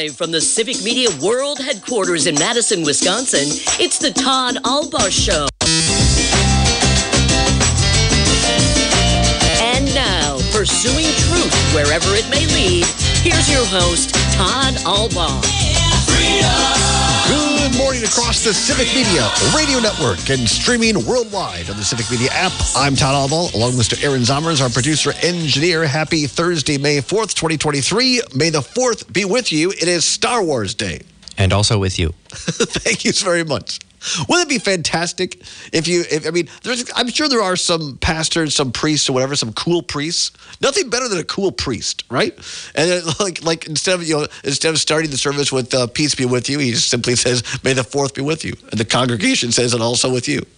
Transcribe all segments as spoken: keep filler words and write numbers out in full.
Live from the Civic Media World Headquarters in Madison, Wisconsin, it's the Todd Allbaugh Show. And now, pursuing truth wherever it may lead, here's your host, Todd Allbaugh. Good morning across the Civic Media Radio Network and streaming worldwide on the Civic Media app. I'm Todd Allbaugh, along with Mister Aaron Zommers, our producer engineer. Happy Thursday, May fourth, twenty twenty-three. May the fourth be with you. It is Star Wars Day. And also with you. Thank you very much. Wouldn't it be fantastic if you, if, I mean, there's, I'm sure there are some pastors, some priests or whatever, some cool priests. Nothing better than a cool priest, right? And then, like, like instead of, you know, instead of starting the service with uh, peace be with you, he just simply says, may the fourth be with you. And the congregation says, and also with you.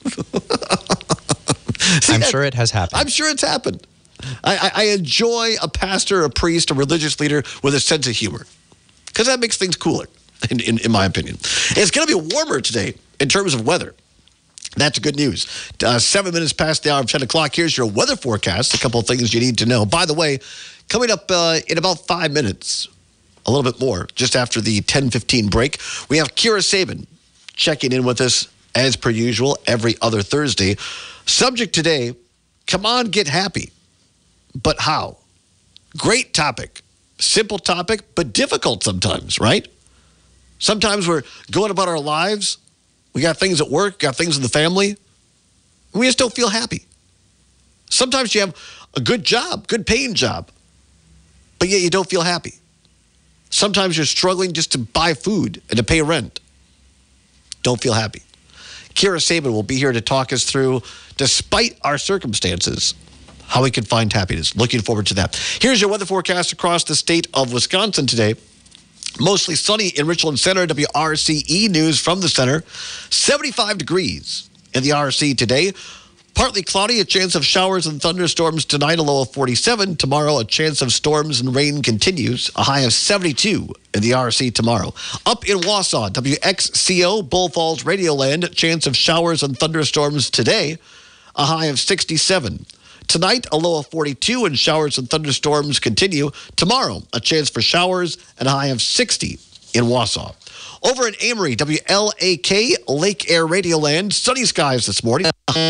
See, I'm sure it has happened. I'm sure it's happened. I, I, I enjoy a pastor, a priest, a religious leader with a sense of humor because that makes things cooler, in, in, in my opinion. And it's going to be warmer today. In terms of weather, that's good news. Uh, seven minutes past the hour of ten o'clock, here's your weather forecast. A couple of things you need to know. By the way, coming up uh, in about five minutes, a little bit more, just after the ten fifteen break, we have Kira Sabin checking in with us as per usual every other Thursday. Subject today, come on, get happy. But how? Great topic. Simple topic, but difficult sometimes, right? Sometimes we're going about our lives. We got things at work, got things in the family. We just don't feel happy. Sometimes you have a good job, good paying job, but yet you don't feel happy. Sometimes you're struggling just to buy food and to pay rent. Don't feel happy. Kira Sabin will be here to talk us through, despite our circumstances, how we can find happiness. Looking forward to that. Here's your weather forecast across the state of Wisconsin today. Mostly sunny in Richland Center. W R C E news from the center. seventy-five degrees in the R C today. Partly cloudy, a chance of showers and thunderstorms tonight, a low of forty-seven. Tomorrow, a chance of storms and rain continues, a high of seventy-two in the R C tomorrow. Up in Wausau, W X C O, Bull Falls, Radioland, chance of showers and thunderstorms today, a high of sixty-seven. Tonight, a low of forty-two, and showers and thunderstorms continue. Tomorrow, a chance for showers and a high of sixty in Wausau. Over in Amory, W L A K, Lake Air Radioland, sunny skies this morning.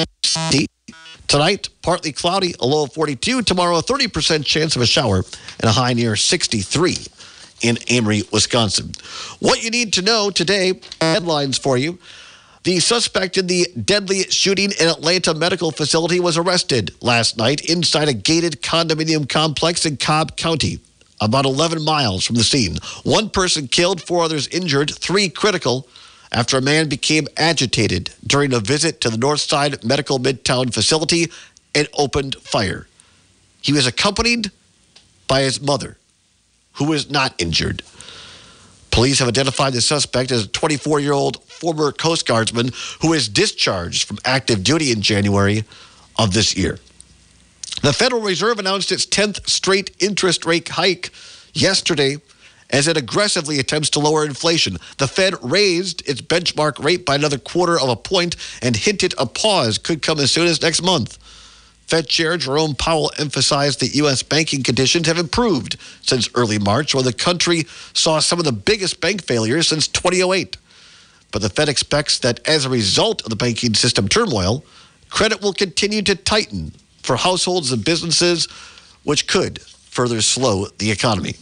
Tonight, partly cloudy, a low of forty-two. Tomorrow, a thirty percent chance of a shower and a high near sixty-three in Amory, Wisconsin. What you need to know today, headlines for you. The suspect in the deadly shooting in Atlanta medical facility was arrested last night inside a gated condominium complex in Cobb County, about eleven miles from the scene. One person killed, four others injured, three critical, after a man became agitated during a visit to the Northside Medical Midtown facility and opened fire. He was accompanied by his mother, who was not injured. Police have identified the suspect as a twenty-four-year-old former Coast Guardsman who was discharged from active duty in January of this year. The Federal Reserve announced its tenth straight interest rate hike yesterday as it aggressively attempts to lower inflation. The Fed raised its benchmark rate by another quarter of a point and hinted a pause could come as soon as next month. Fed Chair Jerome Powell emphasized that U S banking conditions have improved since early March, when the country saw some of the biggest bank failures since two thousand eight. But the Fed expects that as a result of the banking system turmoil, credit will continue to tighten for households and businesses, which could further slow the economy.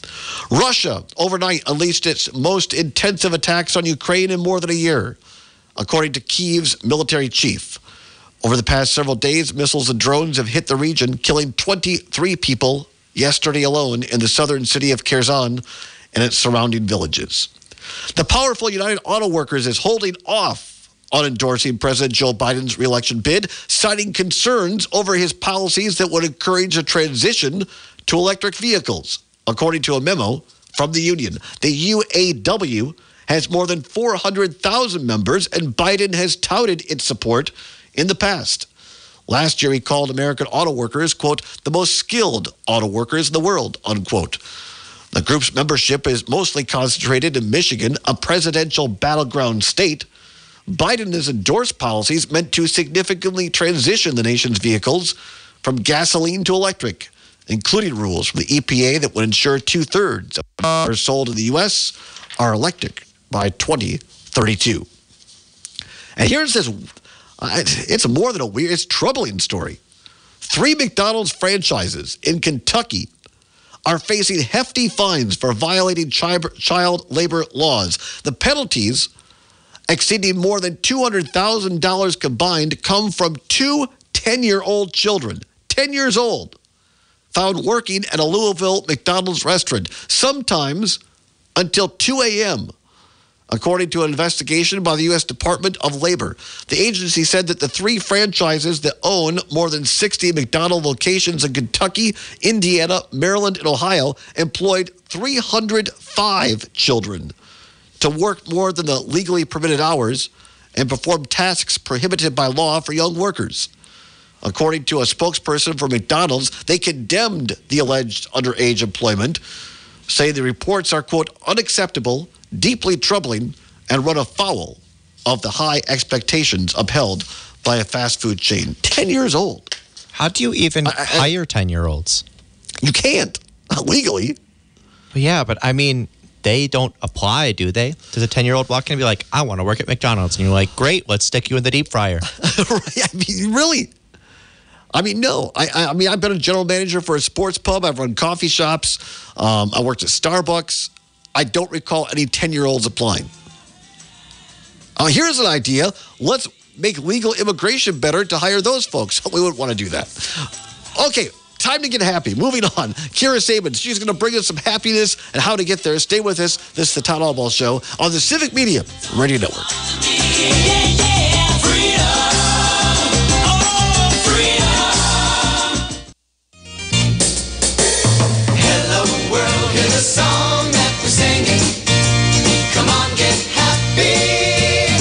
Russia overnight unleashed its most intensive attacks on Ukraine in more than a year, according to Kyiv's military chief. Over the past several days, missiles and drones have hit the region, killing twenty-three people yesterday alone in the southern city of Kherson and its surrounding villages. The powerful United Auto Workers is holding off on endorsing President Joe Biden's re-election bid, citing concerns over his policies that would encourage a transition to electric vehicles, according to a memo from the union. The U A W has more than four hundred thousand members, and Biden has touted its support in the past. Last year, he called American auto workers, quote, the most skilled auto workers in the world, unquote. The group's membership is mostly concentrated in Michigan, a presidential battleground state. Biden has endorsed policies meant to significantly transition the nation's vehicles from gasoline to electric, including rules from the E P A that would ensure two-thirds of cars sold in the U S are electric by twenty thirty-two. And here's this, it's more than a weird, it's a troubling story. Three McDonald's franchises in Kentucky are facing hefty fines for violating child labor laws. The penalties, exceeding more than two hundred thousand dollars combined, come from two ten-year-old children, ten years old, found working at a Louisville McDonald's restaurant, sometimes until two a.m., according to an investigation by the U S Department of Labor. The agency said that the three franchises that own more than sixty McDonald's locations in Kentucky, Indiana, Maryland, and Ohio employed three hundred five children to work more than the legally permitted hours and perform tasks prohibited by law for young workers. According to a spokesperson for McDonald's, they condemned the alleged underage employment, saying the reports are, quote, unacceptable, deeply troubling, and run afoul of the high expectations upheld by a fast food chain. ten years old. How do you even I, I, hire ten-year-olds? You can't, legally. Well, yeah, but I mean, they don't apply, do they? Does a ten-year-old walk in and be like, I want to work at McDonald's? And you're like, great, let's stick you in the deep fryer. Right, I mean, really? I mean, no. I, I mean, I've been a general manager for a sports pub. I've run coffee shops. Um, I worked at Starbucks. I don't recall any ten-year-olds applying. Uh, here's an idea. Let's make legal immigration better to hire those folks. We wouldn't want to do that. Okay, time to get happy. Moving on. Kira Sabin, she's going to bring us some happiness and how to get there. Stay with us. This is the Todd Allbaugh Show on the Civic Media Radio Network. Hello world, here's a song that we're singing. Come on, get happy.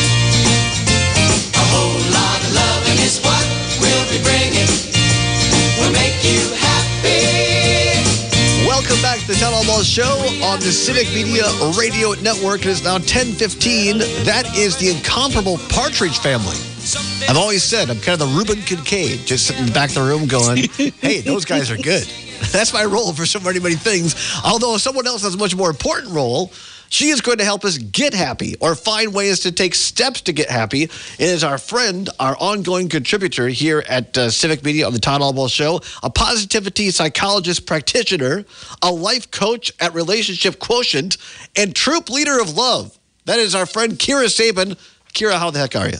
A whole lot of loving is what we'll be bringing. We'll make you happy. Welcome back to the Todd Allbaugh Show on the Civic Media Radio Network. It is now ten fifteen. That is the incomparable Partridge Family. I've always said I'm kind of the Reuben Kincaid, just sitting in the back of the room going, hey, those guys are good. That's my role for so many, many things. Although someone else has a much more important role, she is going to help us get happy or find ways to take steps to get happy. It is our friend, our ongoing contributor here at uh, Civic Media on the Todd Allbaugh Show, a positivity psychologist practitioner, a life coach at Relationship Quotient, and troop leader of love. That is our friend Kira Sabin. Kira, how the heck are you?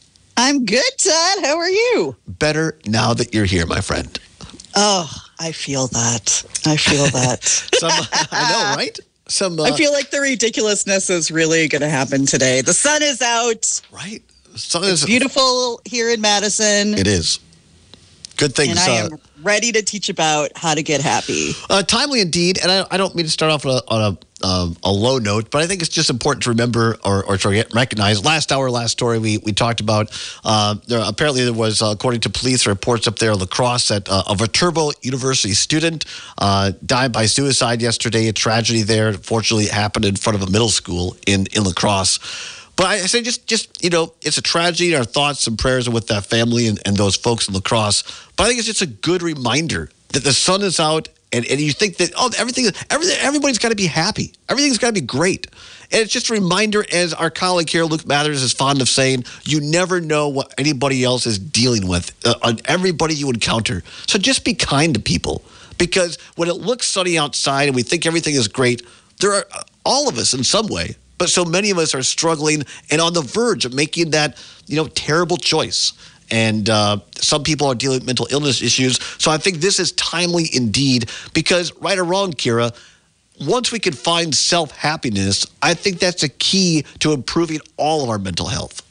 I'm good, Todd. How are you? Better now that you're here, my friend. Oh, I feel that. I feel that. Some, I know, right? Some. Uh, I feel like the ridiculousness is really going to happen today. The sun is out. Right. The sun it's is beautiful here in Madison. It is. Good things. And I uh, am ready to teach about how to get happy. Uh, timely indeed. And I, I don't mean to start off on a, on a Um, a low note, but I think it's just important to remember or, or to recognize. Last hour, last story, we we talked about, uh, there apparently there was, uh, according to police reports up there, La Crosse, that uh, a Viterbo University student uh, died by suicide yesterday. A tragedy there. Fortunately, it happened in front of a middle school in, in La Crosse. But I say just, just, you know, it's a tragedy. Our thoughts and prayers are with that family and, and those folks in La Crosse. But I think it's just a good reminder that the sun is out. And and you think that, oh, everything, everything, everybody's got to be happy. Everything's got to be great. And it's just a reminder, as our colleague here, Luke Mathers, is fond of saying, you never know what anybody else is dealing with uh, on everybody you encounter. So just be kind to people. Because when it looks sunny outside and we think everything is great, there are all of us in some way, but so many of us are struggling and on the verge of making that, you know, terrible choice. And uh, some people are dealing with mental illness issues. So I think this is timely indeed because, right or wrong, Kira, once we can find self-happiness, I think that's a key to improving all of our mental health.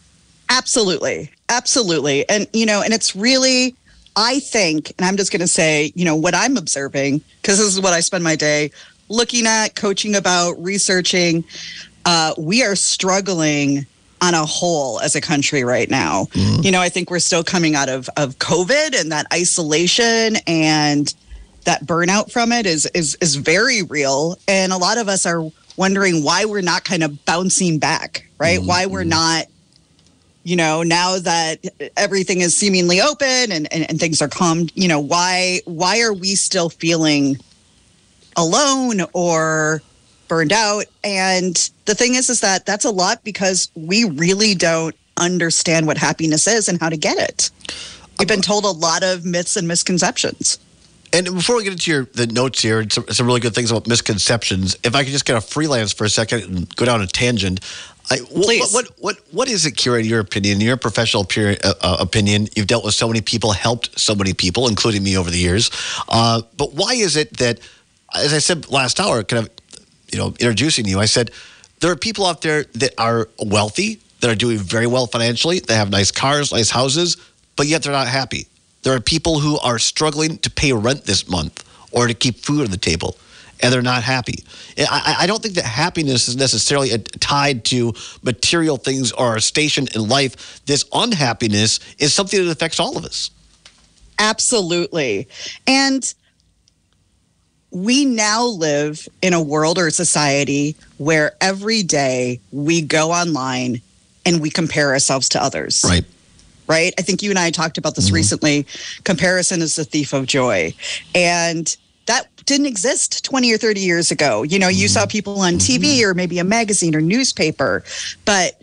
Absolutely. Absolutely. And, you know, and it's really, I think, and I'm just going to say, you know, what I'm observing, because this is what I spend my day looking at, coaching about, researching, uh, we are struggling on a whole as a country right now. Mm-hmm. You know, I think we're still coming out of, of COVID, and that isolation and that burnout from it is, is, is very real. And a lot of us are wondering why we're not kind of bouncing back, right? Mm-hmm. Why we're not you know, now that everything is seemingly open and, and, and things are calm, you know, why why are we still feeling alone or burned out? And the thing is, is that that's a lot because we really don't understand what happiness is and how to get it. We've been told a lot of myths and misconceptions. And before we get into your the notes here, and some, some really good things about misconceptions, if I could just get a freelance for a second and go down a tangent. I, Please. What, what what what is it, Kira, in your opinion, in your professional peer, uh, uh, opinion? You've dealt with so many people, helped so many people, including me over the years. Uh, but why is it that, as I said last hour, kind of, you know, introducing you, I said there are people out there that are wealthy, that are doing very well financially, they have nice cars, nice houses, but yet they're not happy. There are people who are struggling to pay rent this month or to keep food on the table, and they're not happy. I, I don't think that happiness is necessarily a, tied to material things or a station in life. This unhappiness is something that affects all of us. Absolutely. And we now live in a world or a society where every day we go online and we compare ourselves to others. Right. Right? I think you and I talked about this mm-hmm. recently. Comparison is the thief of joy. And that didn't exist twenty or thirty years ago. You know, you mm-hmm. saw people on T V mm-hmm. or maybe a magazine or newspaper. But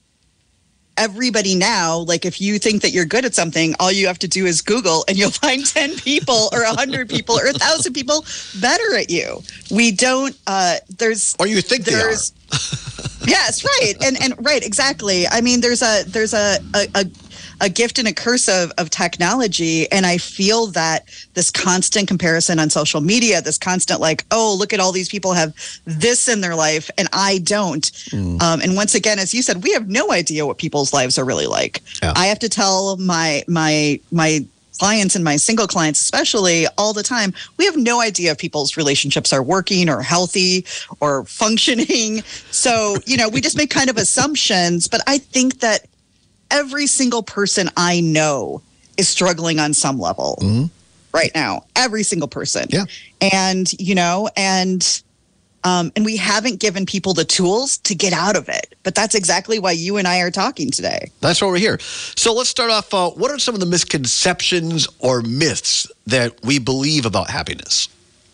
everybody now, like if you think that you're good at something, all you have to do is Google and you'll find ten people or one hundred people or one thousand people better at you. We don't, uh, there's... Or you think there's, they are. Yes, right. And, and right, exactly. I mean, there's a, there's a, a, a a gift and a curse of, of technology. And I feel that this constant comparison on social media, this constant like, oh, look at all these people have this in their life and I don't. Mm. Um, and once again, as you said, we have no idea what people's lives are really like. Yeah. I have to tell my, my, my clients and my single clients, especially all the time, we have no idea if people's relationships are working or healthy or functioning. So, you know, we just make kind of assumptions, but I think that every single person I know is struggling on some level mm-hmm. right now. Every single person. Yeah. And, you know, and um, and we haven't given people the tools to get out of it. But that's exactly why you and I are talking today. That's why we're here. So let's start off. Uh, what are some of the misconceptions or myths that we believe about happiness?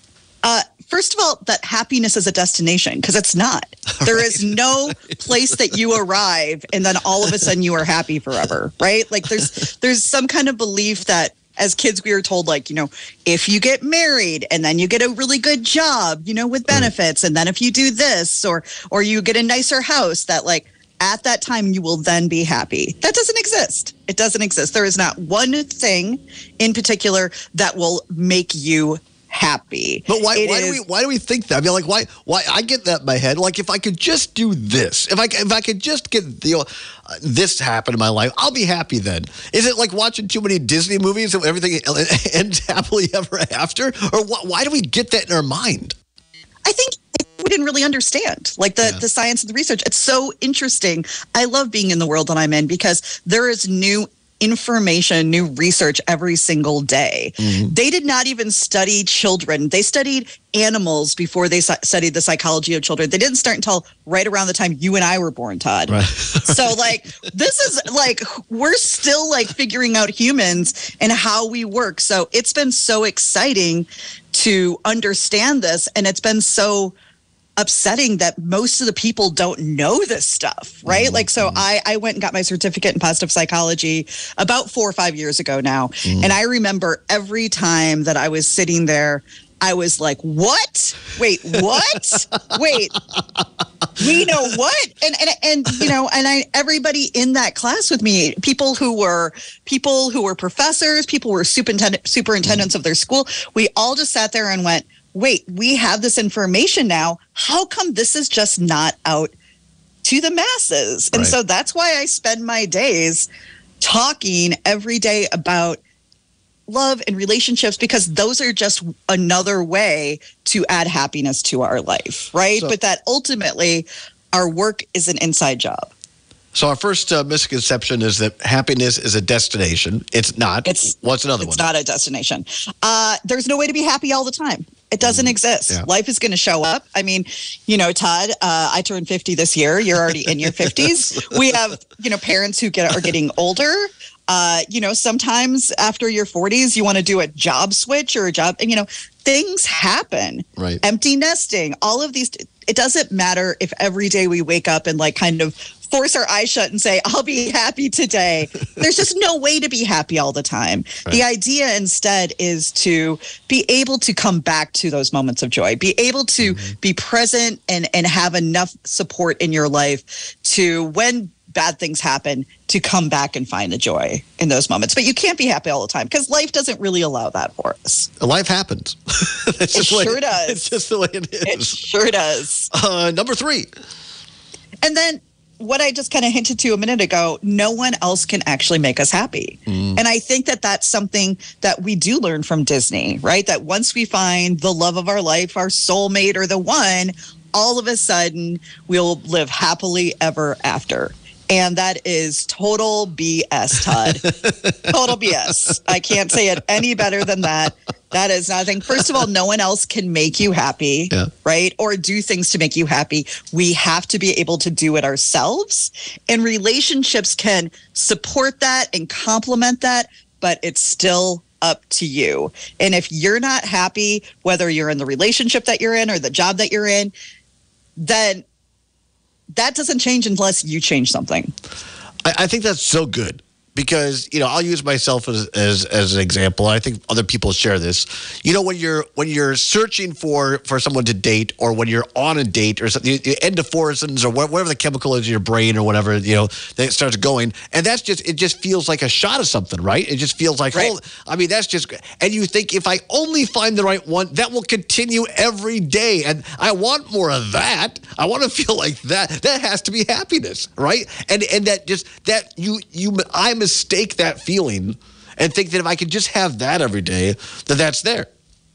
Uh, first of all, that happiness is a destination, because it's not. There right. is no place that you arrive and then all of a sudden you are happy forever, right? Like there's there's some kind of belief that as kids we were told, like, you know, if you get married and then you get a really good job, you know, with benefits, and then if you do this or or you get a nicer house, that like at that time you will then be happy. That doesn't exist. It doesn't exist. There is not one thing in particular that will make you happy. But why? It why is, do we? Why do we think that? I mean, like, why? Why? I get that in my head. Like, if I could just do this, if I if I could just get you know, uh, this happen in my life, I'll be happy. Then is it like watching too many Disney movies and everything ends happily ever after, or wh- why do we get that in our mind? I think we didn't really understand, like the yeah. the science and the research. It's so interesting. I love being in the world that I'm in because there is new information, new research every single day. Mm-hmm. They did not even study children. They studied animals before they studied the psychology of children. They didn't start until right around the time you and I were born, Todd. Right. So like, this is like, we're still like figuring out humans and how we work. So it's been so exciting to understand this. And it's been so upsetting that most of the people don't know this stuff, right? Mm-hmm. Like, so I, I went and got my certificate in positive psychology about four or five years ago now. Mm-hmm. And I remember every time that I was sitting there, I was like, what? Wait, what? Wait, we know what? And, and, and, you know, and I, everybody in that class with me, people who were, people who were professors, people who were superintendent, superintendents mm-hmm. of their school, we all just sat there and went, wait, we have this information now. How come this is just not out to the masses? And right. so that's why I spend my days talking every day about love and relationships, because those are just another way to add happiness to our life, right? So, but that ultimately our work is an inside job. So our first uh, misconception is that happiness is a destination. It's not. It's, What's another it's one? It's not a destination. Uh, there's no way to be happy all the time. It doesn't exist. Yeah. Life is going to show up. I mean, you know, Todd, uh, I turned fifty this year. You're already in your fifties. We have, you know, parents who get are getting older. Uh, you know, sometimes after your forties, you want to do a job switch or a job, and, you know, things happen. Right. Empty nesting, all of these. It doesn't matter if every day we wake up and like kind of force our eyes shut and say, I'll be happy today. There's just no way to be happy all the time. Right. The idea instead is to be able to come back to those moments of joy, be able to mm-hmm. be present and, and have enough support in your life to, when bad things happen, to come back and find the joy in those moments. But you can't be happy all the time because life doesn't really allow that for us. Life happens. It sure it, does. It's just the way it is. It sure does. Uh, number three. And then what I just kind of hinted to a minute ago, no one else can actually make us happy. Mm. And I think that that's something that we do learn from Disney, right? That once we find the love of our life, our soulmate or the one, all of a sudden we'll live happily ever after. And that is total B S, Todd. Total B S. I can't say it any better than that. That is nothing. First of all, no one else can make you happy, yeah. right? Or do things to make you happy. We have to be able to do it ourselves. And relationships can support that and complement that, but it's still up to you. And if you're not happy, whether you're in the relationship that you're in or the job that you're in, then that doesn't change unless you change something. I, I think that's so good. Because, you know, I'll use myself as, as as an example. I think other people share this. You know, when you're when you're searching for, for someone to date, or when you're on a date or something, you, endorphins or whatever the chemical is in your brain or whatever, you know, that starts going, and that's just it just feels like a shot of something, right? It just feels like, right. oh, I mean, that's just, and you think if I only find the right one, that will continue every day, and I want more of that. I want to feel like that. That has to be happiness, right? And and that just that you you I'm. mistake that feeling and think that if I could just have that every day, that that's there.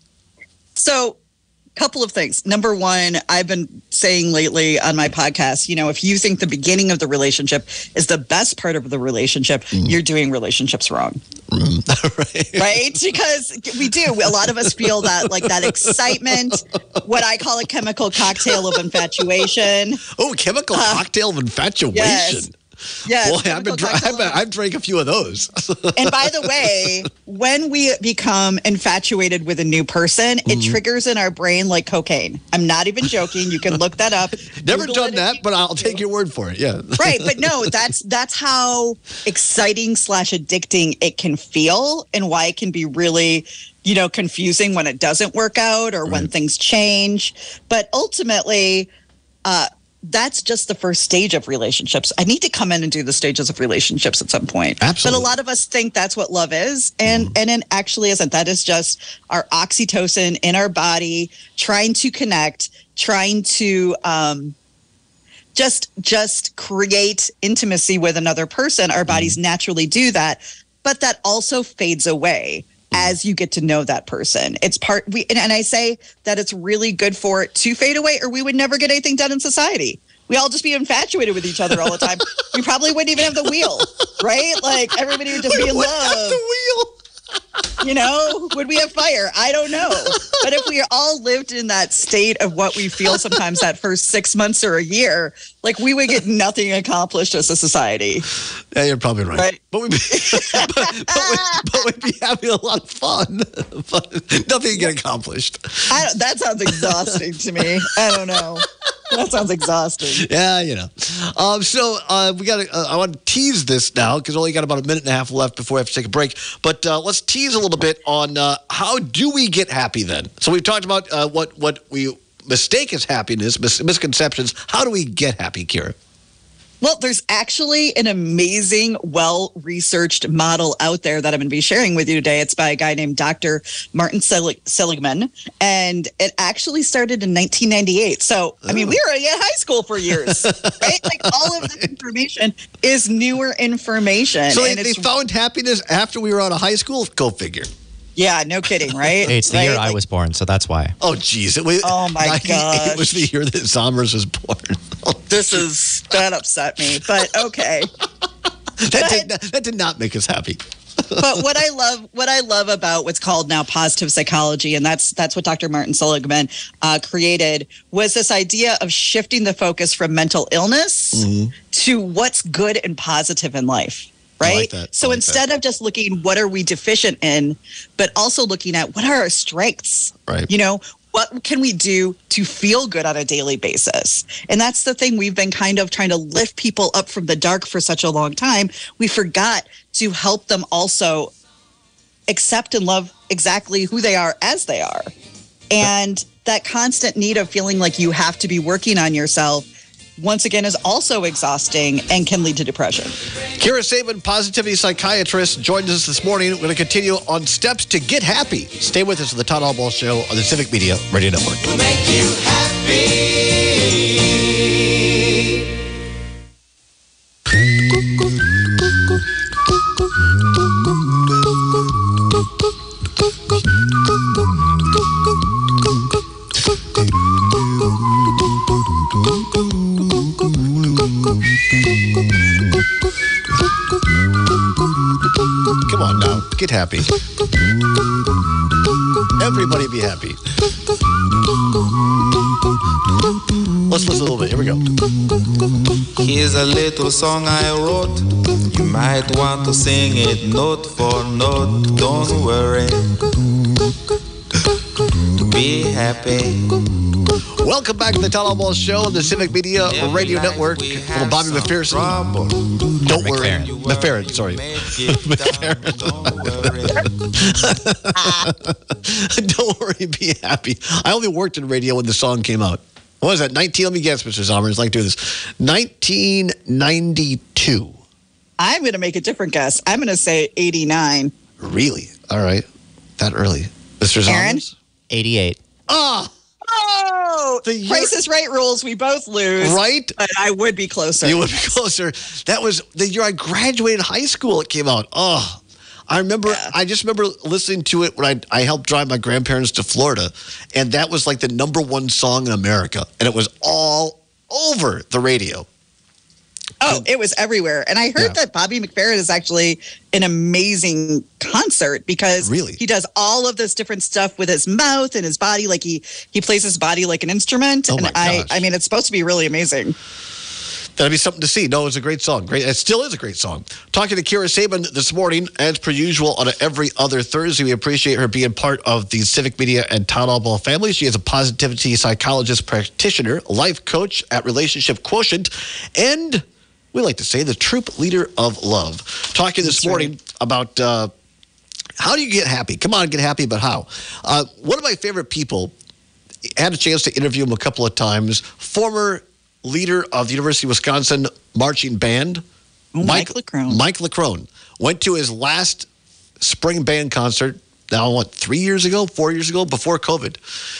So, couple of things. Number one, I've been saying lately on my podcast, you know, if you think the beginning of the relationship is the best part of the relationship, mm. you're doing relationships wrong. Mm. right. right? Because we do. A lot of us feel that, like that excitement, what I call a chemical cocktail of infatuation. Oh, chemical uh, cocktail of infatuation. Yes. Yeah, boy, I've been dra- I've, been, I've drank a few of those. And by the way, when we become infatuated with a new person, it mm-hmm. triggers in our brain like cocaine. I'm not even joking. You can look that up. Never Google done that, but I'll take your word for it. Yeah. Right, but no, that's that's how exciting slash addicting it can feel, and why it can be really, you know, confusing when it doesn't work out or right. when things change. But ultimately, uh, that's just the first stage of relationships. I need to come in and do the stages of relationships at some point. Absolutely. But a lot of us think that's what love is, and mm. and it actually isn't. That is just our oxytocin in our body trying to connect, trying to um, just just create intimacy with another person. Our bodies mm. naturally do that, but that also fades away as you get to know that person. It's part, we, and, and I say that it's really good for it to fade away, or we would never get anything done in society. We all just be infatuated with each other all the time. We probably wouldn't even have the wheel, right? Like everybody would just we be in love. Have the wheel. You know, would we have fire? I don't know. But if we all lived in that state of what we feel sometimes that first six months or a year, like we would get nothing accomplished as a society. Yeah, you're probably right. right? But, we'd be, but, but, we'd, but we'd be having a lot of fun. But nothing get accomplished. I don't, that sounds exhausting to me. I don't know. That sounds exhausting. Yeah, you know. Um, so uh, we got. Uh, I want to tease this now because we only got about a minute and a half left before we have to take a break. But uh, let's tease a little bit on uh, how do we get happy then? So we've talked about uh, what what we mistake as happiness, mis- misconceptions. How do we get happy, Kira? Well, there's actually an amazing, well-researched model out there that I'm going to be sharing with you today. It's by a guy named Doctor Martin Selig- Seligman, and it actually started in nineteen ninety-eight. So, I mean, we were in high school for years, right? Like, all of this information is newer information. So and they, they found happiness after we were out of high school? Go figure. Yeah, no kidding, right? Hey, it's the right? year like, I was born, so that's why. Oh, geez. It was, oh, my God. It was the year that Zombers was born. This is, that upset me, but okay. that, but, did not, that did not make us happy. But what I love, what I love about what's called now positive psychology, and that's that's what Doctor Martin Seligman uh, created, was this idea of shifting the focus from mental illness mm-hmm. to what's good and positive in life. Right. I like that. So I like instead that. of just looking, what are we deficient in, but also looking at what are our strengths? Right. You know, what can we do to feel good on a daily basis? And that's the thing. We've been kind of trying to lift people up from the dark for such a long time. We forgot to help them also accept and love exactly who they are as they are. And that constant need of feeling like you have to be working on yourself, once again, is also exhausting and can lead to depression. Kira Sabin, positivity psychiatrist, joins us this morning. We're going to continue on steps to get happy. Stay with us on the Todd Allbaugh Show on the Civic Media Radio Network. We'll make you happy. Come on now, get happy. Everybody be happy. Let's listen a little bit. Here we go. Here's a little song I wrote. You might want to sing it note for note. Don't worry. Be happy. Welcome back to the Todd Allbaugh Show on the Civic Media Radio Network. Little Bobby McPherson. Don't worry. McFerrin, sorry. Don't worry, be happy. I only worked in radio when the song came out. What was that? nineteen, let me guess, Mister Somers. Like doing this. nineteen ninety-two. I'm going to make a different guess. I'm going to say eighty-nine. Really? All right. That early. Mister Aaron? Somers? eighty-eight. Ah! Oh, The year- Price is Right rules. We both lose. Right? But I would be closer. You would be closer. That was the year I graduated high school. It came out. Oh, I remember. Yeah. I just remember listening to it when I I helped drive my grandparents to Florida, and that was like the number one song in America, and it was all over the radio. Oh, it was everywhere. And I heard Yeah. that Bobby McFerrin is actually an amazing concert because Really? he does all of this different stuff with his mouth and his body. Like he, he plays his body like an instrument. Oh and my I, gosh. I mean, it's supposed to be really amazing. That'd be something to see. No, it's a great song. Great. It still is a great song. Talking to Kira Sabin this morning, as per usual, on every other Thursday. We appreciate her being part of the Civic Media and Todd Allbaugh family. She is a positivity psychologist practitioner, life coach at Relationship Quotient, and we like to say the troop leader of love. Talking this That's morning right. about uh, how do you get happy? Come on, get happy, but how? Uh, one of my favorite people, had a chance to interview him a couple of times, former leader of the University of Wisconsin marching band, Oh, Mike Leckrone. Mike Leckrone went to his last spring band concert, now what, three years ago, four years ago, before COVID.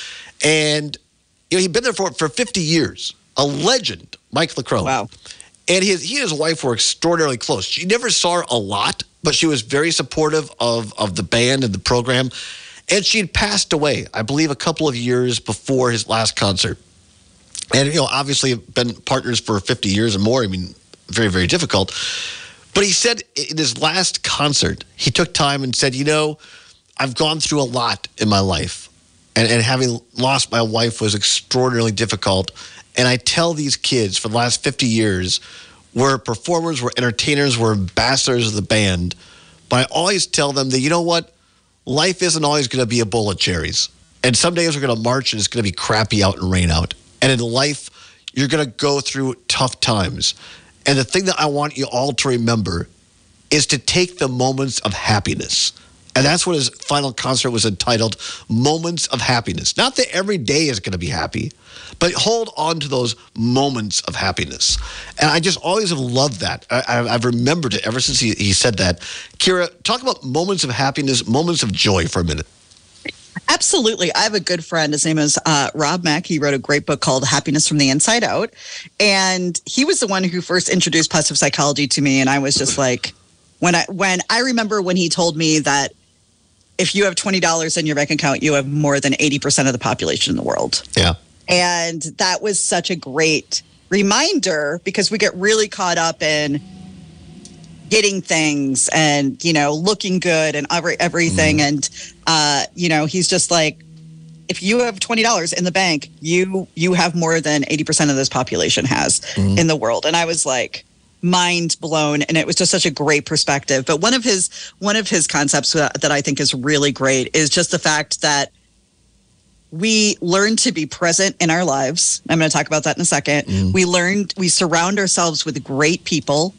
And you know, he'd been there for, for fifty years. A legend, Mike Leckrone. Wow. And his, he and his wife were extraordinarily close. She never saw her a lot, but she was very supportive of, of the band and the program. And she had passed away, I believe, a couple of years before his last concert. And, you know, obviously been partners for fifty years and more. I mean, very, very difficult. But he said in his last concert, he took time and said, you know, I've gone through a lot in my life. And, and having lost my wife was extraordinarily difficult. And I tell these kids for the last fifty years, we're performers, we're entertainers, we're ambassadors of the band. But I always tell them that, you know what? Life isn't always going to be a bowl of cherries. And some days we're going to march and it's going to be crappy out and rain out. And in life, you're going to go through tough times. And the thing that I want you all to remember is to take the moments of happiness. And that's what his final concert was entitled, Moments of Happiness. Not that every day is going to be happy, but hold on to those moments of happiness. And I just always have loved that. I, I've remembered it ever since he, he said that. Kira, talk about moments of happiness, moments of joy for a minute. Absolutely. I have a good friend. His name is uh, Rob Mack. He wrote a great book called Happiness from the Inside Out. And he was the one who first introduced positive psychology to me. And I was just like, when I when I remember when he told me that if you have twenty dollars in your bank account, you have more than eighty percent of the population in the world. Yeah. And that was such a great reminder because we get really caught up in getting things and, you know, looking good and every, everything. Mm. And, uh, you know, he's just like, if you have twenty dollars in the bank, you you have more than eighty percent of this population has mm. in the world. And I was like, mind blown, and it was just such a great perspective. But one of his one of his concepts that, that I think is really great is just the fact that we learn to be present in our lives. I'm going to talk about that in a second. Mm. We learn, we surround ourselves with great people,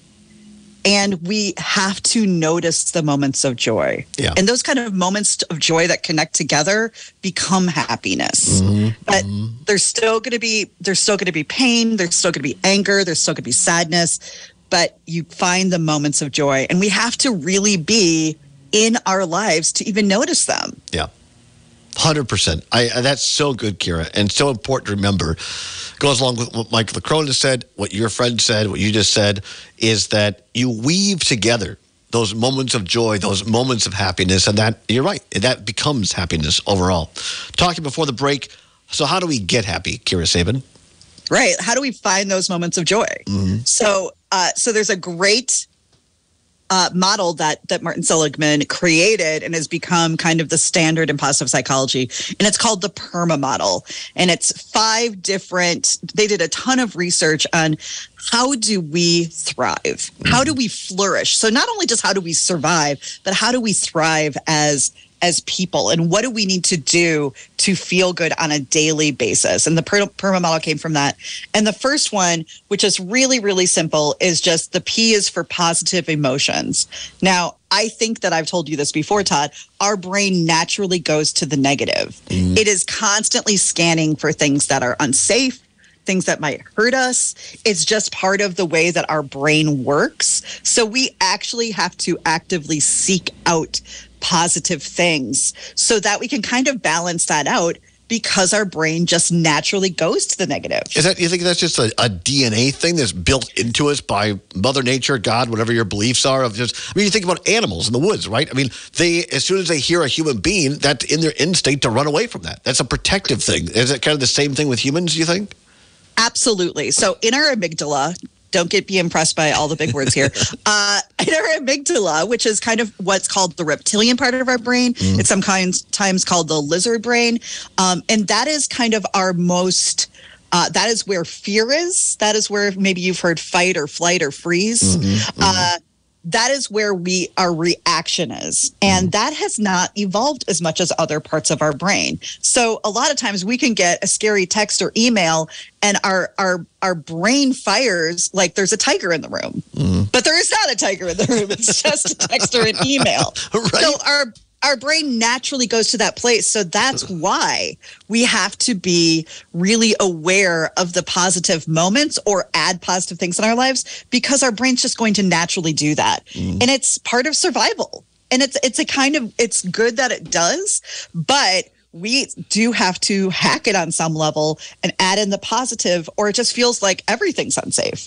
and we have to notice the moments of joy. Yeah. And those kind of moments of joy that connect together become happiness. Mm-hmm. But mm-hmm. there's still going to be there's still going to be pain, there's still going to be anger, there's still going to be sadness, but you find the moments of joy, and we have to really be in our lives to even notice them. Yeah. one hundred percent. I, that's so good, Kira, and so important to remember. Goes along with what Mike LaCrone has said, what your friend said, what you just said, is that you weave together those moments of joy, those moments of happiness, and that, you're right, that becomes happiness overall. Talking before the break, so how do we get happy, Kira Sabin? Right. How do we find those moments of joy? Mm-hmm. So, uh, so there's a great Uh, model that that Martin Seligman created and has become kind of the standard in positive psychology. And it's called the PERMA model. And it's five different, they did a ton of research on how do we thrive? How do we flourish? So not only just how do we survive, but how do we thrive as as people, and what do we need to do to feel good on a daily basis? And the PERMA model came from that. And the first one, which is really, really simple, is just the P is for positive emotions. Now, I think that I've told you this before, Todd, our brain naturally goes to the negative. Mm. It is constantly scanning for things that are unsafe, things that might hurt us. It's just part of the way that our brain works. So we actually have to actively seek out positive things so that we can kind of balance that out, because our brain just naturally goes to the negative. Is that, you think that's just a, a D N A thing that's built into us by Mother Nature, God, whatever your beliefs are? Of just, I mean, you think about animals in the woods, right? I mean, they, as soon as they hear a human being, that's in their instinct to run away from that. That's a protective thing. Is it kind of the same thing with humans, do you think? Absolutely. So in our amygdala, don't get be impressed by all the big words here. Uh, in our amygdala, which is kind of what's called the reptilian part of our brain, mm. it's sometimes called the lizard brain, um, and that is kind of our most. Uh, that is where fear is. That is where maybe you've heard fight or flight or freeze. Mm-hmm, mm-hmm. Uh, that is where we our reaction is. And mm. that has not evolved as much as other parts of our brain. So a lot of times we can get a scary text or email, and our our our brain fires like there's a tiger in the room. Mm. But there is not a tiger in the room. It's just a text or an email. Right. So our Our brain naturally goes to that place. So that's why we have to be really aware of the positive moments or add positive things in our lives, because our brain's just going to naturally do that. Mm. And it's part of survival. And it's it's a kind of, it's good that it does, but we do have to hack it on some level and add in the positive, or it just feels like everything's unsafe.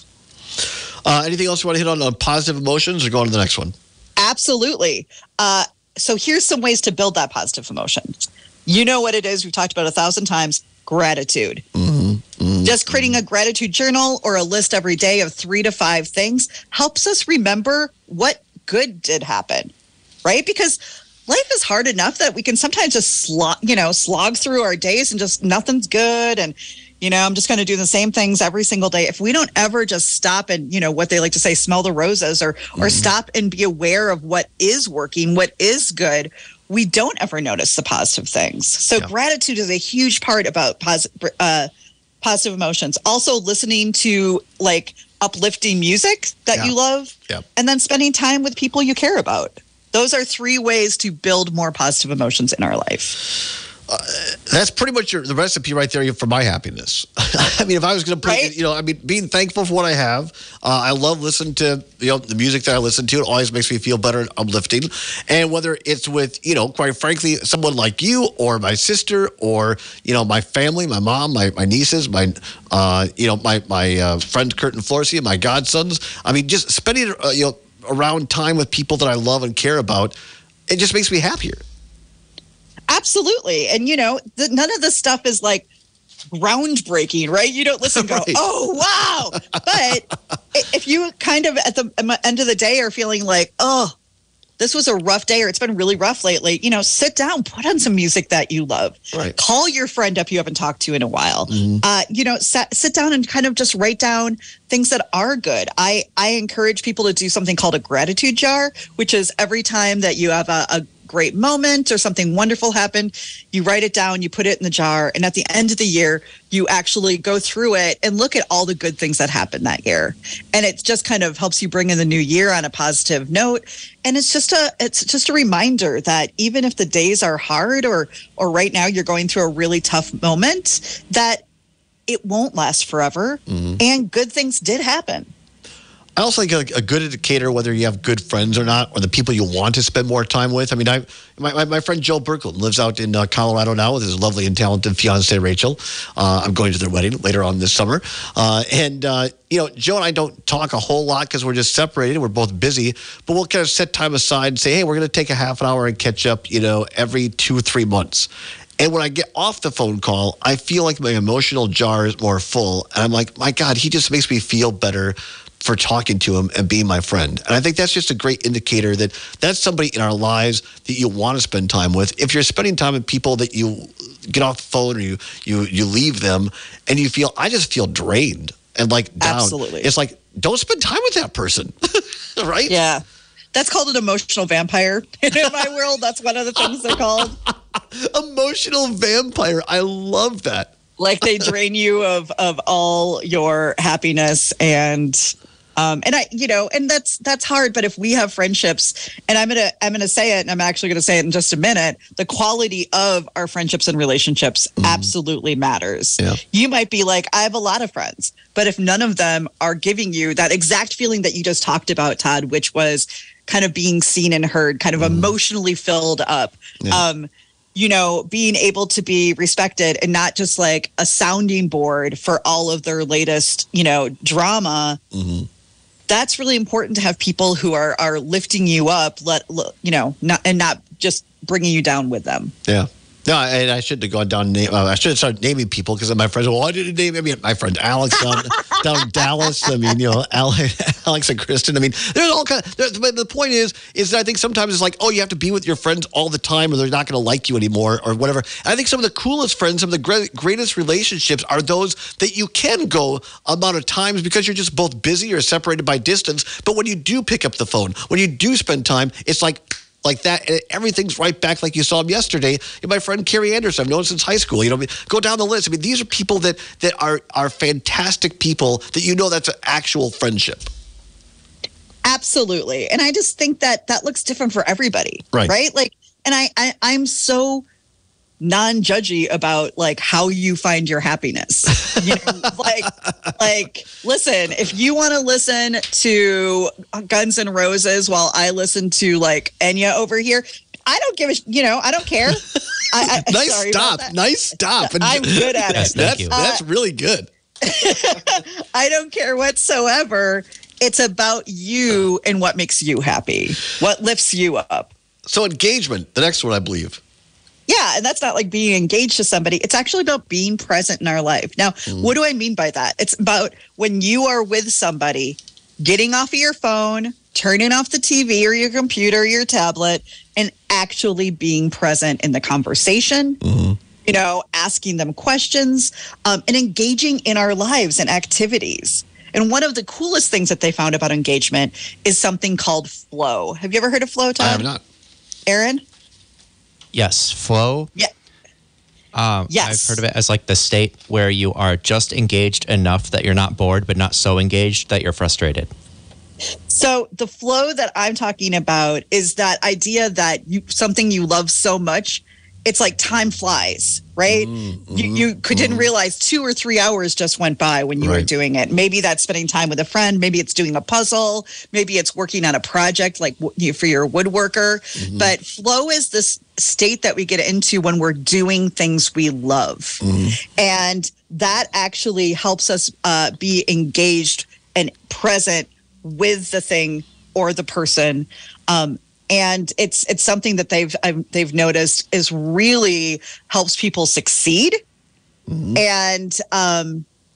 Uh, anything else you want to hit on, on positive emotions, or go on to the next one? Absolutely. Uh, So here's some ways to build that positive emotion. You know what it is. We've talked about a thousand times, gratitude. Mm-hmm, mm-hmm, Just creating mm-hmm. a gratitude journal or a list every day of three to five things helps us remember what good did happen, right? Because life is hard enough that we can sometimes just slog, you know, slog through our days and just nothing's good. And, you know, I'm just going to do the same things every single day. If we don't ever just stop and, you know, what they like to say, smell the roses, or mm-hmm. or stop and be aware of what is working, what is good, we don't ever notice the positive things. So yeah. gratitude is a huge part about posi- uh, positive emotions. Also listening to like uplifting music that yeah. you love yeah. and then spending time with people you care about. Those are three ways to build more positive emotions in our life. Uh, that's pretty much your, the recipe right there for my happiness. I mean, if I was going to put, right? you know, I mean, being thankful for what I have. Uh, I love listening to, you know, the music that I listen to. It always makes me feel better and uplifting. And whether it's with, you know, quite frankly, someone like you or my sister or, you know, my family, my mom, my, my nieces, my, uh, you know, my, my uh, friend Kurt and Florcy, my godsons. I mean, just spending, uh, you know, around time with people that I love and care about, it just makes me happier. Absolutely. And, you know, the, none of this stuff is like groundbreaking, right? You don't listen and go, right. oh, wow. But if you kind of at the end of the day are feeling like, oh, this was a rough day or it's been really rough lately, you know, sit down, put on some music that you love. Right. Call your friend up you haven't talked to in a while. Mm-hmm. Uh, you know, sit, sit down and kind of just write down things that are good. I, I encourage people to do something called a gratitude jar, which is every time that you have a, a great moment or something wonderful happened, you write it down, you put it in the jar, and at the end of the year, you actually go through it and look at all the good things that happened that year. And it just kind of helps you bring in the new year on a positive note. And it's just a it's just a reminder that even if the days are hard or or right now you're going through a really tough moment, that it won't last forever. Mm-hmm. And good things did happen. I also think a, a good indicator whether you have good friends or not, or the people you want to spend more time with. I mean, I my, my, my friend Joe Berkland lives out in uh, Colorado now with his lovely and talented fiancée, Rachel. Uh, I'm going to their wedding later on this summer. Uh, and, uh, you know, Joe and I don't talk a whole lot because we're just separated. We're both busy. But we'll kind of set time aside and say, hey, we're going to take a half an hour and catch up, you know, every two or three months. And when I get off the phone call, I feel like my emotional jar is more full. And I'm like, my God, he just makes me feel better for talking to him and being my friend. And I think that's just a great indicator that that's somebody in our lives that you want to spend time with. If you're spending time with people that you get off the phone or you you you leave them and you feel, I just feel drained and like down. Absolutely. It's like, don't spend time with that person. Right? Yeah. That's called an emotional vampire. In my world, that's one of the things they're called. Emotional vampire. I love that. Like they drain you of of all your happiness and um and I you know and that's that's hard, but if we have friendships, and I'm gonna I'm gonna say it, and I'm actually gonna say it in just a minute, the quality of our friendships and relationships mm. absolutely matters. Yeah. You might be like, I have a lot of friends, but if none of them are giving you that exact feeling that you just talked about, Todd, which was kind of being seen and heard, kind of mm. emotionally filled up, yeah. um you know, being able to be respected and not just like a sounding board for all of their latest, you know, drama. Mm-hmm. That's really important to have people who are are lifting you up, let you know, not and not just bringing you down with them. Yeah. No, and I shouldn't have gone down. Name, uh, I should have started naming people because my friends. Well, I didn't name. I mean, my friend Alex down, down in Dallas. I mean, you know, Alex, Alex and Kristen. I mean, there's all kind. Of, but the point is, is that I think sometimes it's like, oh, you have to be with your friends all the time, or they're not going to like you anymore, or whatever. And I think some of the coolest friends, some of the great, greatest relationships, are those that you can go amount of times because you're just both busy or separated by distance. But when you do pick up the phone, when you do spend time, it's like. Like that, and everything's right back like you saw him yesterday. And my friend Carrie Anderson, I've known since high school. You know, go down the list. I mean, these are people that that are are fantastic people that you know that's an actual friendship. Absolutely, and I just think that that looks different for everybody, right? Right? Like, and I, I I'm so non-judgy about like how you find your happiness. You know, like, like, listen, if you want to listen to Guns N' Roses while I listen to like Enya over here, I don't give a, you know, I don't care. I, I, nice stop. Nice stop. I'm good at yes, it. Thank that's, you. that's Uh, really good. I don't care whatsoever. It's about you and what makes you happy, what lifts you up. So engagement, the next one, I believe. Yeah, and that's not like being engaged to somebody. It's actually about being present in our life. Now, mm. what do I mean by that? It's about when you are with somebody, getting off of your phone, turning off the T V or your computer or your tablet, and actually being present in the conversation, mm-hmm. you know, asking them questions, um, and engaging in our lives and activities. And one of the coolest things that they found about engagement is something called flow. Have you ever heard of flow, Todd? I have not. Aaron? Yes, flow. Yeah. Um, yes. I've heard of it as like the state where you are just engaged enough that you're not bored, but not so engaged that you're frustrated. So the flow that I'm talking about is that idea that you something you love so much, it's like time flies, right? Mm-hmm. You, you could, didn't realize two or three hours just went by when you right. were doing it. Maybe that's spending time with a friend. Maybe it's doing a puzzle. Maybe it's working on a project like you, for your woodworker. Mm-hmm. But flow is this state that we get into when we're doing things we love. Mm-hmm. And that actually helps us uh, be engaged and present with the thing or the person. Um, And it's it's something that they've um, they've noticed is really helps people succeed, mm-hmm. and um,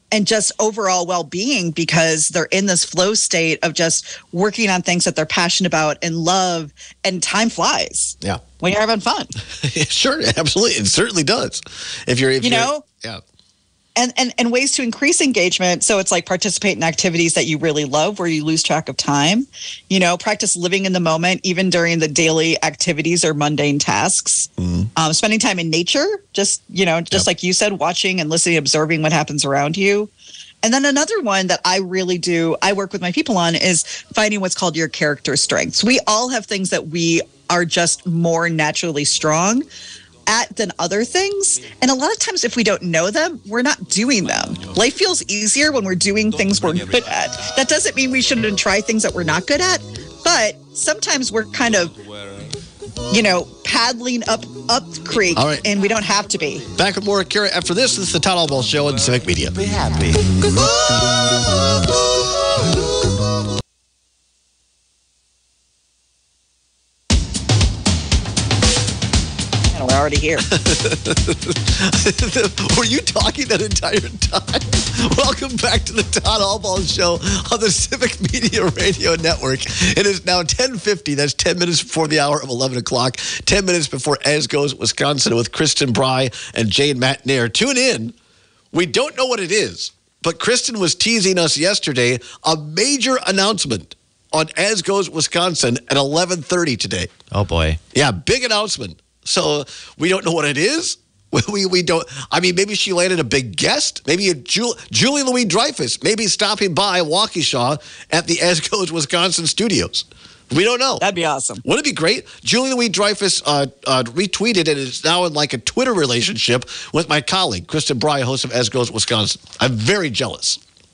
and just overall well-being because they're in this flow state of just working on things that they're passionate about and love, and time flies. Yeah. When you're having fun. Sure, absolutely. It certainly does. If you're, if you you're, know, yeah. And, and and ways to increase engagement. So it's like participate in activities that you really love where you lose track of time. You know, practice living in the moment, even during the daily activities or mundane tasks. Mm. Um, spending time in nature, just, you know, just yep. like you said, watching and listening, observing what happens around you. And then another one that I really do, I work with my people on, is finding what's called your character strengths. We all have things that we are just more naturally strong at than other things. And a lot of times if we don't know them, we're not doing them. Life feels easier when we're doing things we're good at. That doesn't mean we shouldn't try things that we're not good at, but sometimes we're kind of, you know, paddling up up the creek, all right. and we don't have to be. Back with more Kira after this. This is the Todd Allbaugh Show on Civic Media. Be happy. We're already here. Were you talking that entire time? Welcome back to the Todd Allbaugh Show on the Civic Media Radio Network. It is now ten fifty. That's ten minutes before the hour of eleven o'clock. ten minutes before As Goes Wisconsin with Kristen Bry and Jane Matnair. Tune in. We don't know what it is, but Kristen was teasing us yesterday a major announcement on As Goes Wisconsin at eleven thirty today. Oh, boy. Yeah, big announcement. So we don't know what it is. We, we we don't. I mean, maybe she landed a big guest. Maybe a Ju- Julie Louis Dreyfus. Maybe stopping by Waukesha at the As Goes Wisconsin studios. We don't know. That'd be awesome. Wouldn't it be great? Julie Louis Dreyfus uh, uh, retweeted and is now in like a Twitter relationship with my colleague Kristen Bry, host of As Goes Wisconsin. I'm very jealous.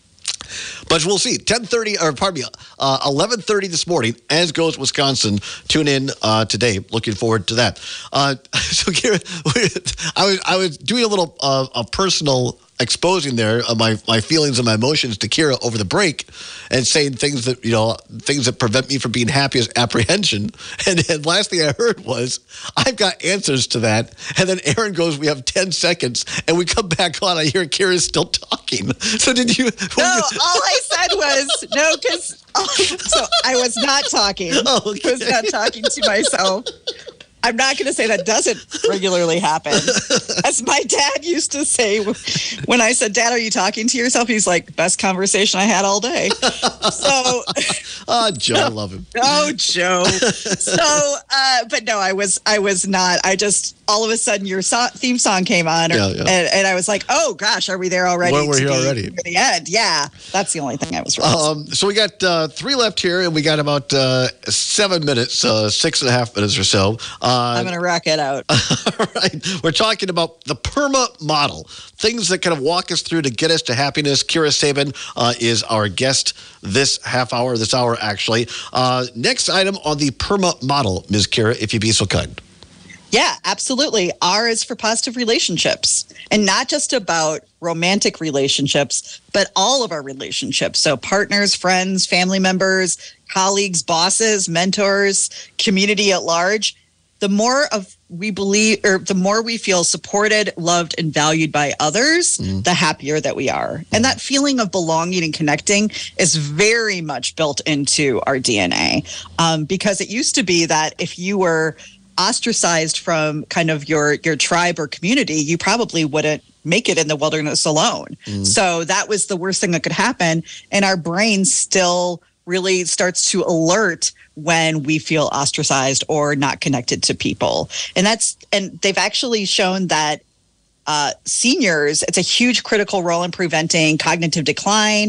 But we'll see. ten thirty, or pardon me, uh, eleven thirty this morning, As Goes Wisconsin. Tune in uh, today. Looking forward to that. Uh, so, Kira, I was I was doing a little uh, a personal exposing there of my my feelings and my emotions to Kira over the break, and saying things that you know things that prevent me from being happy as apprehension. And then last thing I heard was I've got answers to that. And then Aaron goes, "We have ten seconds," and we come back on. I hear Kira's still talking. So did you? No, you, all I said was no, because oh, so I was not talking. Oh, okay. I was not talking to myself. I'm not going to say that doesn't regularly happen. As my dad used to say when I said, "Dad, are you talking to yourself?" He's like, "Best conversation I had all day." So, oh, Joe, I love him. Oh, Joe. So, uh, but no, I was, I was not. I just all of a sudden your so- theme song came on, or, yeah, yeah. And, and I was like, "Oh gosh, are we there already?" Well, we're here already. Near the end, yeah. That's the only thing I was. Um, so we got uh, three left here, and we got about uh, seven minutes, uh, six and a half minutes or so. Uh, I'm going to rock it out. All right. We're talking about the PERMA model, things that kind of walk us through to get us to happiness. Kira Sabin uh, is our guest this half hour, this hour actually. Uh, next item on the PERMA model, Miz Kira, if you'd be so kind. Yeah, absolutely. R is for positive relationships, and not just about romantic relationships, but all of our relationships. So partners, friends, family members, colleagues, bosses, mentors, community at large. The more of we believe, or the more we feel supported, loved, and valued by others, mm. the happier that we are. And that feeling of belonging and connecting is very much built into our D N A. Um, because it used to be that if you were ostracized from kind of your your tribe or community, you probably wouldn't make it in the wilderness alone. Mm. So that was the worst thing that could happen. And our brain still really starts to alert when we feel ostracized or not connected to people. And that's and they've actually shown that uh, seniors, it's a huge critical role in preventing cognitive decline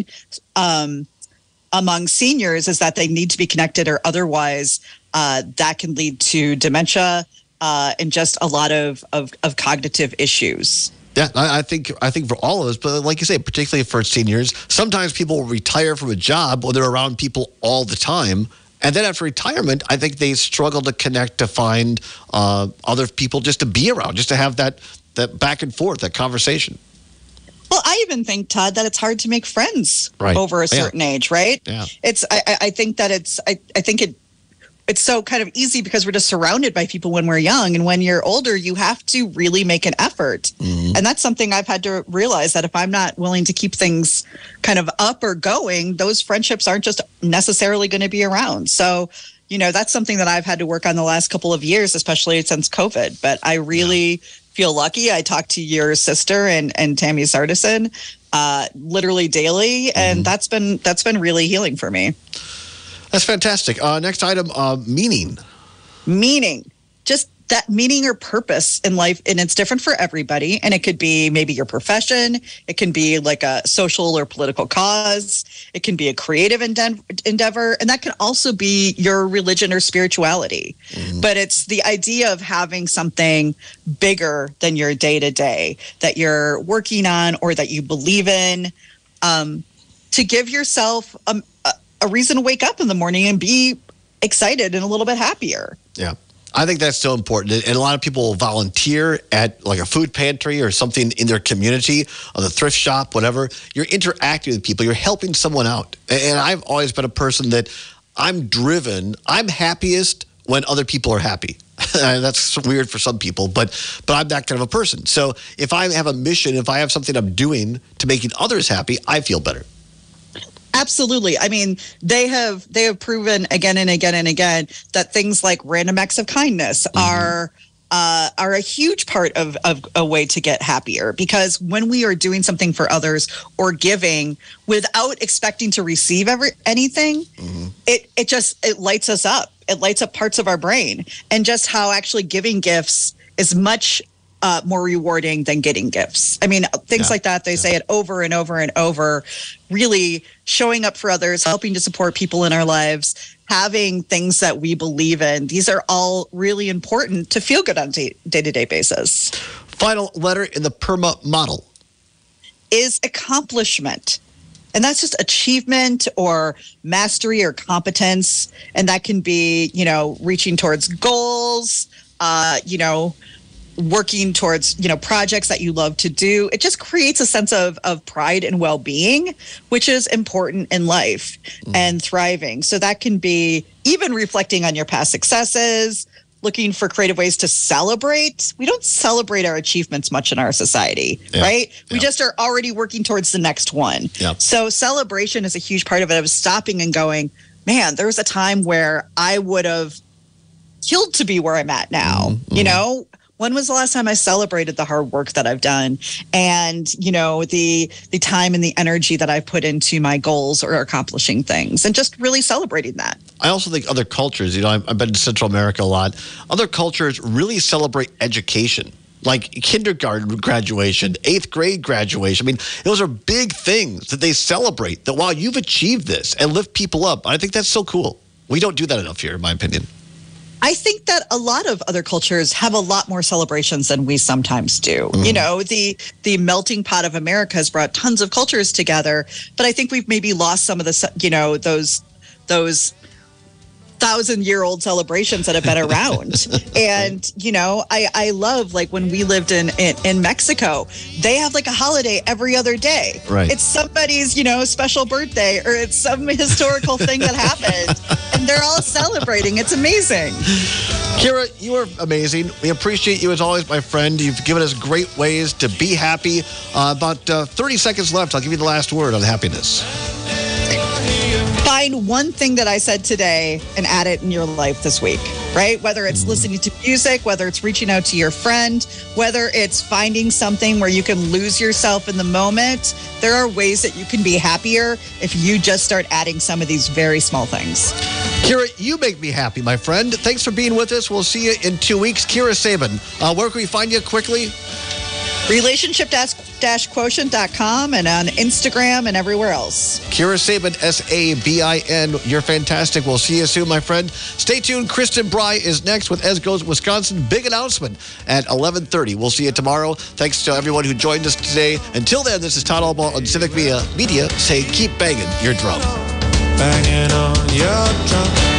um, among seniors, is that they need to be connected, or otherwise uh, that can lead to dementia uh, and just a lot of, of, of cognitive issues. Yeah, I think I think for all of us, but like you say, particularly for seniors, sometimes people retire from a job when they're around people all the time. And then after retirement, I think they struggle to connect, to find uh, other people just to be around, just to have that, that back and forth, that conversation. Well, I even think, Todd, that it's hard to make friends right. over a certain yeah. age, right? Yeah. It's. I, I think that it's. I, I think it. it's so kind of easy because we're just surrounded by people when we're young. And when you're older, you have to really make an effort. Mm-hmm. And that's something I've had to realize, that if I'm not willing to keep things kind of up or going, those friendships aren't just necessarily going to be around. So, you know, that's something that I've had to work on the last couple of years, especially since COVID. But I really yeah. feel lucky. I talked to your sister and, and Tammy Sardison uh, literally daily. Mm-hmm. And that's been that's been really healing for me. That's fantastic. Uh, next item, uh, meaning. Meaning. Just that meaning or purpose in life. And it's different for everybody. And it could be maybe your profession. It can be like a social or political cause. It can be a creative ende- endeavor. And that can also be your religion or spirituality. Mm. But it's the idea of having something bigger than your day-to-day that you're working on or that you believe in, um, to give yourself a, a a reason to wake up in the morning and be excited and a little bit happier. Yeah. I think that's so important. And a lot of people volunteer at like a food pantry or something in their community, or the thrift shop, whatever. You're interacting with people. You're helping someone out. And I've always been a person that I'm driven. I'm happiest when other people are happy. That's weird for some people, but but I'm that kind of a person. So if I have a mission, if I have something I'm doing to making others happy, I feel better. Absolutely. I mean, they have they have proven again and again and again that things like random acts of kindness mm-hmm. are uh, are a huge part of, of a way to get happier. Because when we are doing something for others or giving without expecting to receive every, anything, mm-hmm. it it just it lights us up. It lights up parts of our brain. And just how actually giving gifts is much Uh, more rewarding than getting gifts. I mean, things yeah. like that. They yeah. say it over and over and over, really showing up for others, helping to support people in our lives, having things that we believe in. These are all really important to feel good on a day-to-day basis. Final letter in the PERMA model is accomplishment. And that's just achievement or mastery or competence. And that can be, you know, reaching towards goals, uh, you know, working towards, you know, projects that you love to do. It just creates a sense of of pride and well-being, which is important in life mm. and thriving. So that can be even reflecting on your past successes, looking for creative ways to celebrate. We don't celebrate our achievements much in our society, yeah. right? Yeah. We just are already working towards the next one. Yeah. So celebration is a huge part of it, of stopping and going, man, there was a time where I would have killed to be where I'm at now, mm-hmm. you know? When was the last time I celebrated the hard work that I've done and, you know, the the time and the energy that I put into my goals or accomplishing things, and just really celebrating that? I also think other cultures, you know, I've, I've been to Central America a lot. Other cultures really celebrate education, like kindergarten graduation, eighth grade graduation. I mean, those are big things that they celebrate, that, wow, you've achieved this, and lift people up. I think that's so cool. We don't do that enough here, in my opinion. I think that a lot of other cultures have a lot more celebrations than we sometimes do. Mm-hmm. You know, the the melting pot of America has brought tons of cultures together, but I think we've maybe lost some of the, you know, those those thousand-year-old celebrations that have been around. And, you know, I, I love, like, when we lived in, in, in Mexico, they have, like, a holiday every other day. Right. It's somebody's, you know, special birthday, or it's some historical thing that happened, and they're all celebrating. It's amazing. Kira, you are amazing. We appreciate you as always, my friend. You've given us great ways to be happy. Uh, about uh, thirty seconds left. I'll give you the last word on happiness. Find one thing that I said today and add it in your life this week, right? Whether it's listening to music, whether it's reaching out to your friend, whether it's finding something where you can lose yourself in the moment. There are ways that you can be happier if you just start adding some of these very small things. Kira, you make me happy, my friend. Thanks for being with us. We'll see you in two weeks. Kira Sabin, uh, where can we find you quickly? relationship dash quotient dot com and on Instagram and everywhere else. Kira Sabin, S A B I N. You're fantastic. We'll see you soon, my friend. Stay tuned. Kristen Bry is next with Ez Goes Wisconsin. Big announcement at eleven thirty. We'll see you tomorrow. Thanks to everyone who joined us today. Until then, this is Todd Allbaugh on Civic Media. Media saying keep banging your drum. Banging on your drum.